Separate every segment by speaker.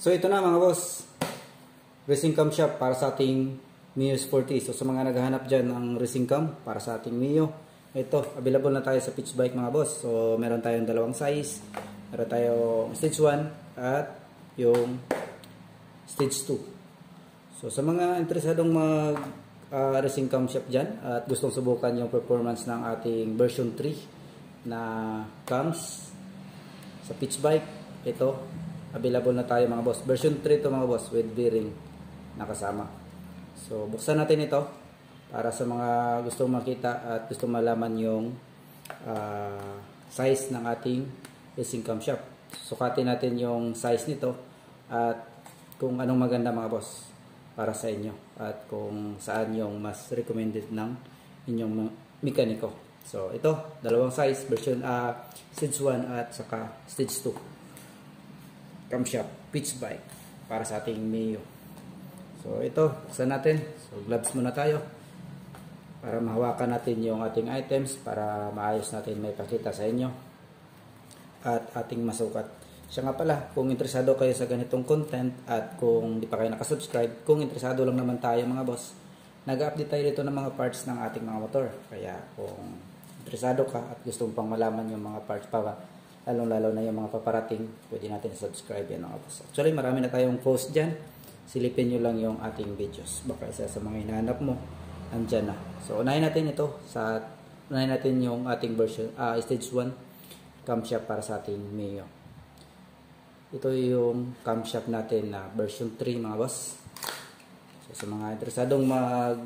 Speaker 1: So ito na mga boss, racing cam shop para sa ating Mio Sporty. So sa mga naghahanap dyan ng racing cam para sa ating Mio, ito, available na tayo sa pitch bike mga boss. So meron tayong dalawang size, meron tayong stage 1 at yung stage 2. So sa mga interesadong mag racing cam shop dyan at gustong subukan yung performance ng ating version 3 na cams sa pitch bike, ito available na tayo mga boss. Version 3 to mga boss with bearing nakasama. So buksan natin ito para sa mga gustong makita at gustong malaman yung size ng ating racing cam shop. Sukatin natin yung size nito at kung anong maganda mga boss para sa inyo at kung saan yung mas recommended ng inyong mekaniko. So ito, dalawang size, version stage 1 at saka stage 2 cam shop pitch bike para sa ating Mio. So ito, buksan natin. So gloves muna tayo para mahawakan natin yung ating items para maayos natin may pakita sa inyo at ating masukat. Siya nga pala, kung interesado kayo sa ganitong content at kung di pa kayo nakasubscribe, kung interesado lang naman tayo mga boss, nag-update tayo dito ng mga parts ng ating mga motor. Kaya kung interesado ka at gusto mo pang malaman yung mga parts pa, lalong-lalo na yung mga paparating, pwede natin subscribe yan mga boss. Actually, marami na tayong post dyan. Silipin nyo lang yung ating videos. Baka isa sa mga hinahanap mo, andyan na. So, unahin natin ito. Unahin natin yung ating version, stage 1 cam shop para sa ating Mio. Ito yung cam shop natin na version 3 mga boss. So, sa mga interesadong mag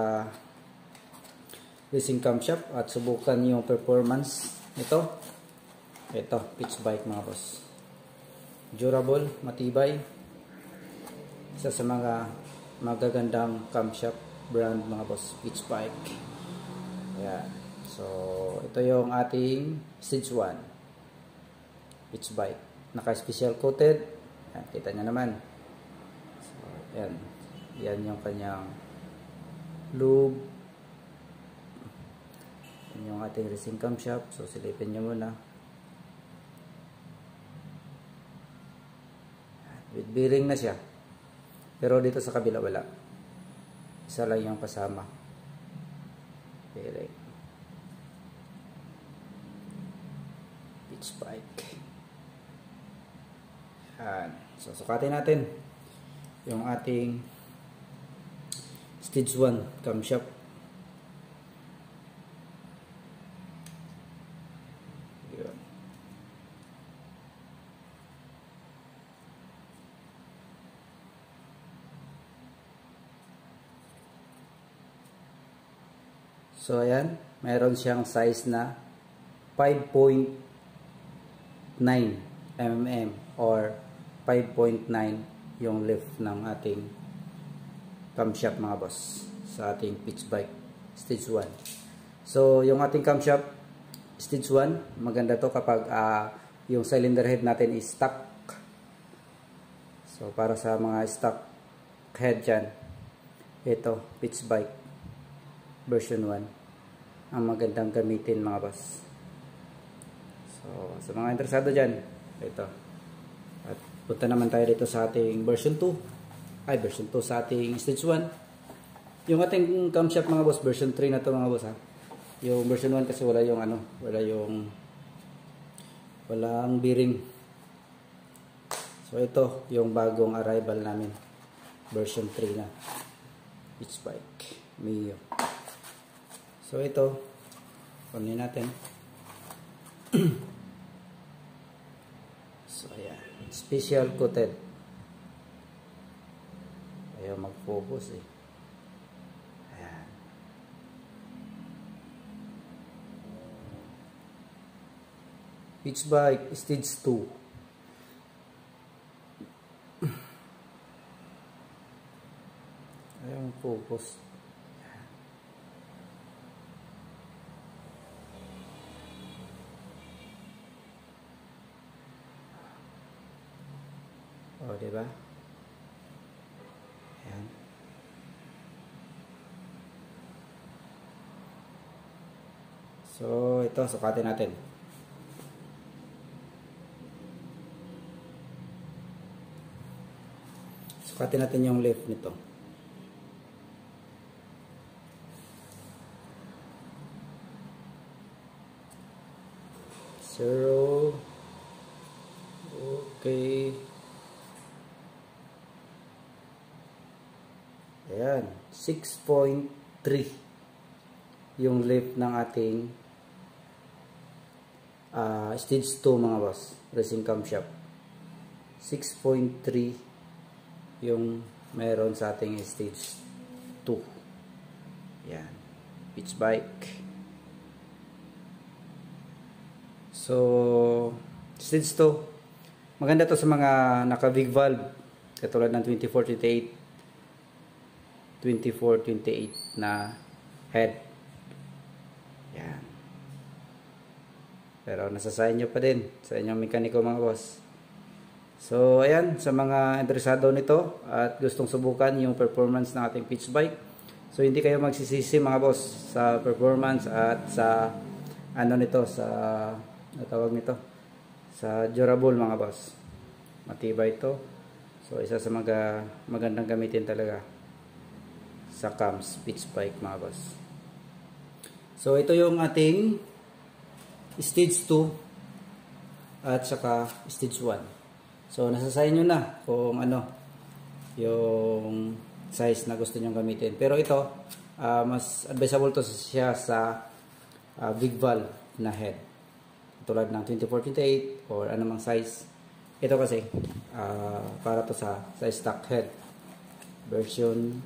Speaker 1: racing cam shop at subukan yung performance nito, ito, pitch bike mga boss. Durable, matibay. Isa sa mga magagandang cam shop brand mga boss, pitch bike. Ayan. So, ito yung ating stage 1 pitch bike. Naka-special coated. Ayan, kita nyo naman. So, ayan. Yan yung kanyang lube. Yan yung ating racing cam shop. So, silipin nyo muna. With bearing na siya. Pero dito sa kabila wala. Isa lang yung kasama. Bearing. Pitch bike. Yan. So, sukatin natin yung ating stage 1 cam shop. Yun. So, ayan. Mayroon siyang size na 5.9 mm or 5.9 yung lift ng ating cam shop mga boss sa ating pitch bike stage 1. So yung ating cam shop stage 1, maganda to kapag yung cylinder head natin is stock. So para sa mga stock head dyan, ito pitch bike version 1 ang magandang gamitin mga boss. So sa mga interesado dyan, ito. At punta naman tayo dito sa ating version 2. Version 2 sa ating stage 1. Yung ating cam shop mga boss, version 3 na to mga boss ha. Yung version 1 kasi wala yung walang bearing. So ito yung bagong arrival namin. Version 3 na. Pitch bike Mio. So ito, kunin natin. So ayan, special coated. Ayaw mag-focus eh. Ayan. Pitch bike stage 2. Ayaw mag-focus. O, diba? Ayan. So, ito, sukatin natin. Sukatin natin yung left nito. Zero. Okay. Ayan. 6.3 yung left ng ating stage 2 mga boss. Racing camshaft. 6.3 yung meron sa ating stage 2. Ayan. Pitch bike. So, stage 2, maganda to sa mga naka-big valve, katulad ng 2428 na head. Yan. Pero nasa sa inyo pa din, sa inyong mekaniko mga boss. So, ayan, sa mga interesado nito at gustong subukan yung performance ng ating pitch bike. So, hindi kayo magsisisi mga boss sa performance at sa ano nito, sa natawag nito, sa durable mga boss. Matibay ito. So isa sa mga magandang gamitin talaga sa cams pitch bike mga boss. So ito yung ating stage 2 at saka stage 1. So nasa sa inyo na kung ano yung size na gusto nyo gamitin. Pero ito mas advisable to siya sa big valve na head, tulad ng 2428 or anumang size. Ito kasi para to sa stock head version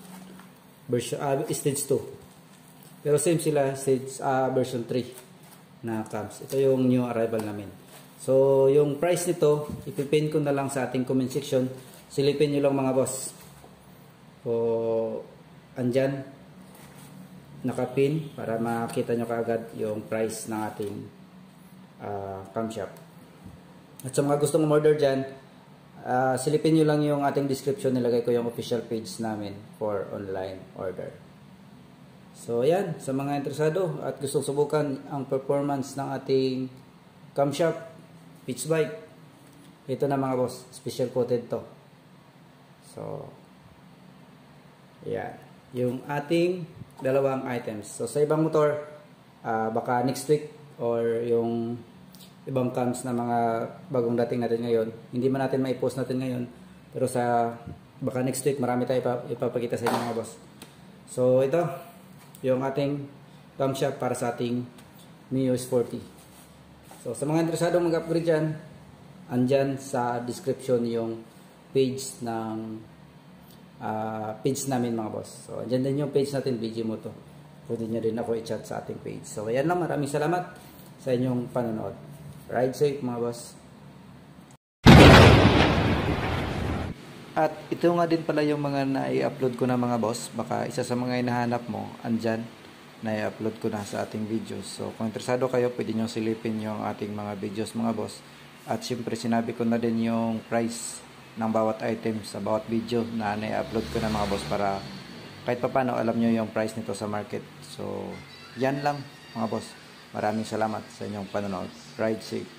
Speaker 1: stage 2, pero same sila stage version 3 na cams. Ito yung new arrival namin. So yung price nito ipipin ko na lang sa ating comment section. Silipin nyo lang mga boss. So andyan nakapin para makita nyo kaagad yung price ng ating camshaft. At sa mga gustong umorder dyan, silipin nyo lang yung ating description, nilagay ko yung official page namin for online order. So ayan, sa mga interesado at gustong subukan ang performance ng ating camshaft pitch bike, ito na mga boss, special coated to. So ayan, yung ating dalawang items. So sa ibang motor, baka next week or yung ibang cams na mga bagong dating natin ngayon, hindi man natin maipost natin ngayon, pero sa baka next week marami tayo ipapakita sa inyo mga boss. So ito yung ating camshaft para sa ating Mio S40. So sa mga interesado mag-upgrade dyan, andyan sa description yung page ng page namin mga boss. So andyan din yung page natin, BG Moto. Pwede nyo din ako i-chat sa ating page. So ayan lang, maraming salamat sa inyong panonood. Ride safe mga boss. At ito nga din pala yung mga na-i-upload ko na mga boss. Baka isa sa mga hinahanap mo, andyan, na-i-upload ko na sa ating videos. So kung interesado kayo, pwede nyo silipin yung ating mga videos mga boss. At syempre sinabi ko na din yung price ng bawat item sa bawat video na na-i-upload ko na mga boss, para kahit pa paano alam nyo yung price nito sa market. So yan lang mga boss. Maraming salamat sa inyong panonood. Ride safe.